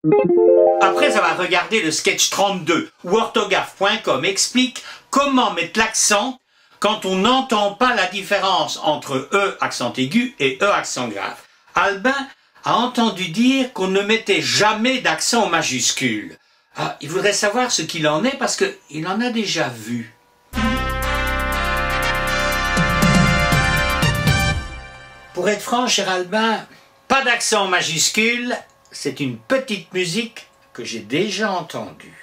Après avoir regardé le sketch 32 où orthographe.com explique comment mettre l'accent quand on n'entend pas la différence entre E accent aigu et E accent grave, Albin a entendu dire qu'on ne mettait jamais d'accent en majuscule. Ah, il voudrait savoir ce qu'il en est parce qu'il en a déjà vu. Pour être franc, cher Albin, pas d'accent en majuscule, c'est une petite musique que j'ai déjà entendue.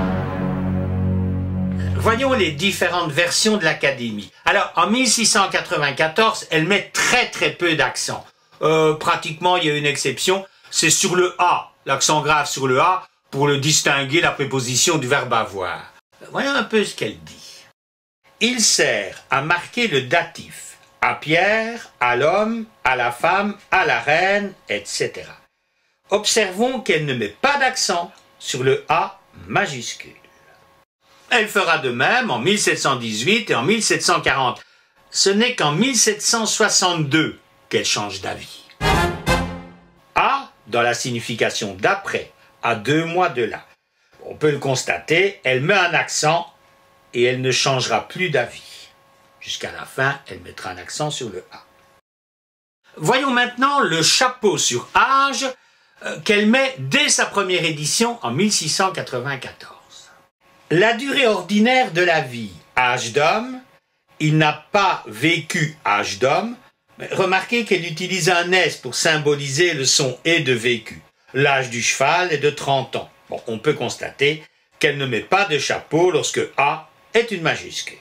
Voyons les différentes versions de l'Académie. Alors, en 1694, elle met très peu d'accent. Pratiquement, il y a une exception, c'est sur le A, l'accent grave sur le A, pour le distinguer la préposition du verbe avoir. Voyons un peu ce qu'elle dit. Il sert à marquer le datif, à Pierre, à l'homme, à la femme, à la reine, etc. Observons qu'elle ne met pas d'accent sur le A majuscule. Elle fera de même en 1718 et en 1740. Ce n'est qu'en 1762 qu'elle change d'avis. A, dans la signification d'après, à 2 mois de là. On peut le constater, elle met un accent et elle ne changera plus d'avis. Jusqu'à la fin, elle mettra un accent sur le A. Voyons maintenant le chapeau sur âge qu'elle met dès sa première édition en 1694. La durée ordinaire de la vie, âge d'homme, il n'a pas vécu âge d'homme, mais remarquez qu'elle utilise un S pour symboliser le son « et » de vécu. L'âge du cheval est de 30 ans. Bon, on peut constater qu'elle ne met pas de chapeau lorsque A est une majuscule.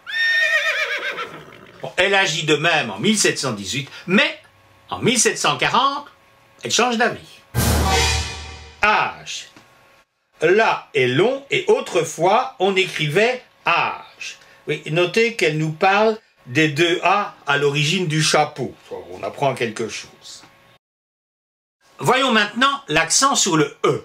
Bon, elle agit de même en 1718, mais en 1740, elle change d'avis. Âge. Là est long et autrefois on écrivait âge. Oui, notez qu'elle nous parle des 2 A à l'origine du chapeau. On apprend quelque chose. Voyons maintenant l'accent sur le E.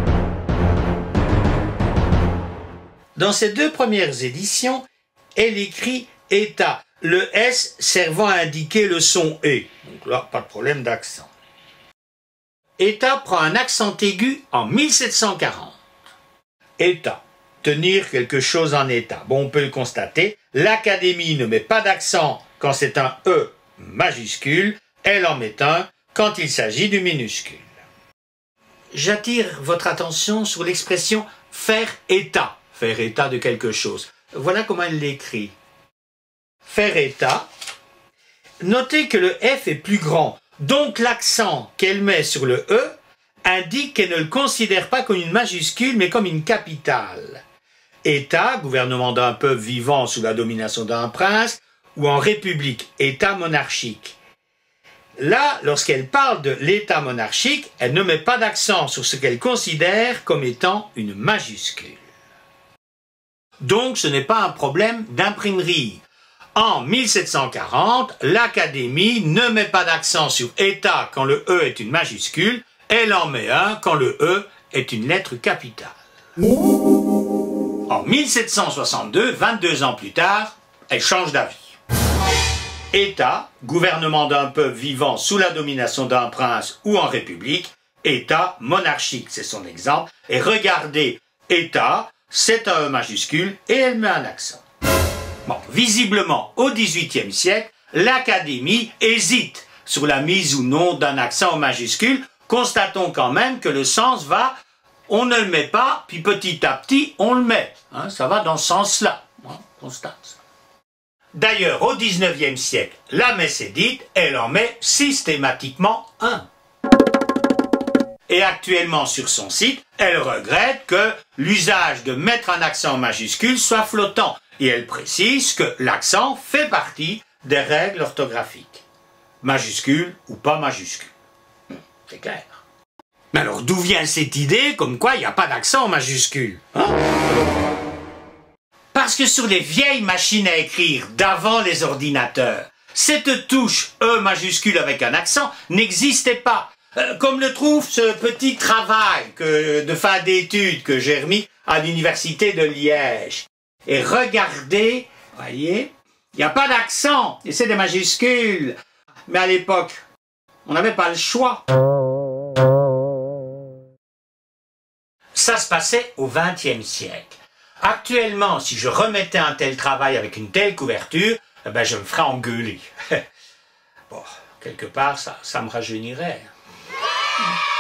Dans ces 2 premières éditions, elle écrit état, le S servant à indiquer le son E. Donc là, pas de problème d'accent. État prend un accent aigu en 1740. État, tenir quelque chose en état. Bon, on peut le constater, l'Académie ne met pas d'accent quand c'est un E majuscule, elle en met un quand il s'agit du minuscule. J'attire votre attention sur l'expression « faire état de quelque chose. Voilà comment elle l'écrit. Faire état. Notez que le F est plus grand, donc l'accent qu'elle met sur le E indique qu'elle ne le considère pas comme une majuscule, mais comme une capitale. État, gouvernement d'un peuple vivant sous la domination d'un prince, ou en république, État monarchique. Là, lorsqu'elle parle de l'État monarchique, elle ne met pas d'accent sur ce qu'elle considère comme étant une majuscule. Donc, ce n'est pas un problème d'imprimerie. En 1740, l'Académie ne met pas d'accent sur État quand le E est une majuscule, elle en met un quand le E est une lettre capitale. En 1762, 22 ans plus tard, elle change d'avis. État, gouvernement d'un peuple vivant sous la domination d'un prince ou en république, État monarchique, c'est son exemple. Et regardez, État, c'est un E majuscule et elle met un accent. Bon, visiblement, au XVIIIe siècle, l'Académie hésite sur la mise ou non d'un accent en majuscule. Constatons quand même que le sens va, on ne le met pas, puis petit à petit, on le met. Hein, ça va dans ce sens-là. Hein, constate ça. D'ailleurs, au XIXe siècle, la messe est dite, elle en met systématiquement un. Et actuellement, sur son site, elle regrette que l'usage de mettre un accent en majuscule soit flottant. Et elle précise que l'accent fait partie des règles orthographiques. Majuscule ou pas majuscule. C'est clair. Mais alors, d'où vient cette idée comme quoi il n'y a pas d'accent en majuscule, hein? Parce que sur les vieilles machines à écrire d'avant les ordinateurs, cette touche E majuscule avec un accent n'existait pas. Comme le trouve ce petit travail de fin d'études que j'ai remis à l'université de Liège. Et regardez, voyez, il n'y a pas d'accent, et c'est des majuscules. Mais à l'époque, on n'avait pas le choix. Ça se passait au XXe siècle. Actuellement, si je remettais un tel travail avec une telle couverture, eh ben, je me ferais engueuler. Bon, quelque part, ça me rajeunirait.